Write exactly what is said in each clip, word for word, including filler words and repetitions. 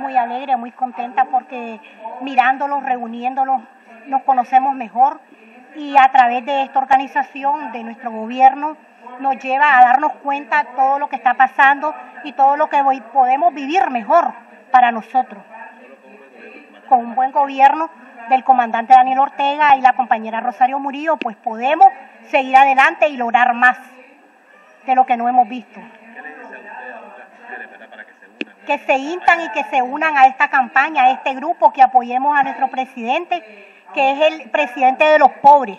muy alegre, muy contenta porque mirándolos, reuniéndolos, nos conocemos mejor y a través de esta organización, de nuestro gobierno, nos lleva a darnos cuenta de todo lo que está pasando y todo lo que hoy podemos vivir mejor para nosotros. Con un buen gobierno del comandante Daniel Ortega y la compañera Rosario Murillo, pues podemos seguir adelante y lograr más de lo que no hemos visto. ¿Qué le dice a usted a otras mujeres, verdad, para que se unan? Que se instan y que se unan a esta campaña, a este grupo, que apoyemos a nuestro presidente, que es el presidente de los pobres.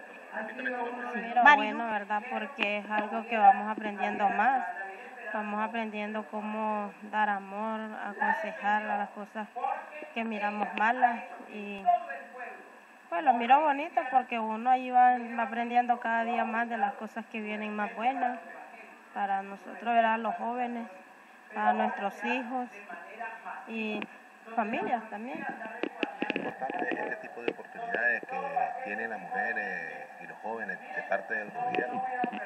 Pero bueno, ¿verdad? Porque es algo que vamos aprendiendo más. Vamos aprendiendo cómo dar amor, aconsejar a las cosas que miramos malas. Y pues lo miro bonito porque uno ahí va aprendiendo cada día más de las cosas que vienen más buenas para nosotros, ¿verdad? Los jóvenes, para nuestros hijos y familias también. Es importante este tipo de oportunidades que tienen las mujeres y los jóvenes de parte del gobierno.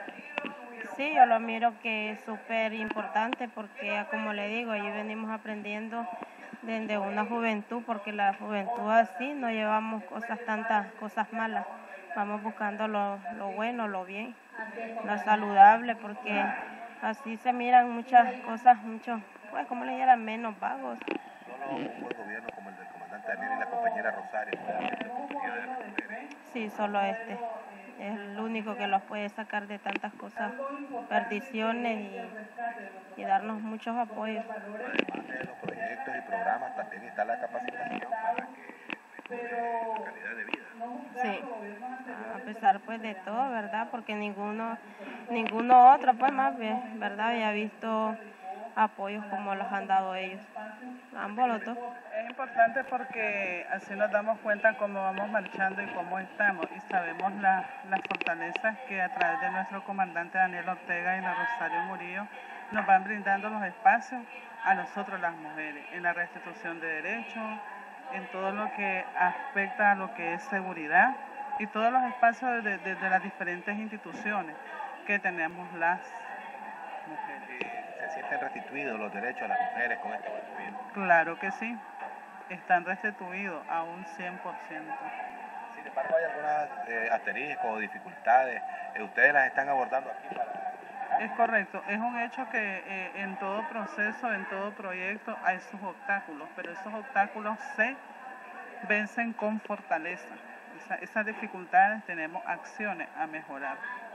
Sí, yo lo miro que es súper importante porque, como le digo, ahí venimos aprendiendo desde una juventud, porque la juventud así no llevamos cosas, tantas cosas malas, vamos buscando lo, lo bueno, lo bien, lo saludable, porque así se miran muchas cosas, muchos, pues como le dijeran, menos vagos. Solo un buen gobierno como el del comandante Daniel y la compañera Rosario puede abrir la oportunidad de las mujeres. Sí, solo este. Es el único que los puede sacar de tantas cosas, perdiciones y, y darnos muchos apoyos. Además de los proyectos y programas, también está la capacitación para que mejore la calidad de vida. Sí, a pesar pues de todo, ¿verdad? Porque ninguno, ninguno otro, pues más bien, ¿verdad? Había visto apoyos como los han dado ellos, ambos los dos. Es importante porque así nos damos cuenta cómo vamos marchando y cómo estamos y sabemos la, las fortalezas que a través de nuestro comandante Daniel Ortega y la Rosario Murillo nos van brindando los espacios a nosotros las mujeres, en la restitución de derechos, en todo lo que afecta a lo que es seguridad y todos los espacios de, de, de las diferentes instituciones que tenemos las mujeres. ¿Se sienten restituidos los derechos a las mujeres con este gobierno? Claro que sí, están restituidos a un cien por ciento. Sin embargo, hay algunas eh, asteriscos o dificultades, eh, ustedes las están abordando aquí para... Es correcto, es un hecho que eh, en todo proceso, en todo proyecto hay sus obstáculos, pero esos obstáculos se vencen con fortaleza. Esa, esas dificultades tenemos acciones a mejorar.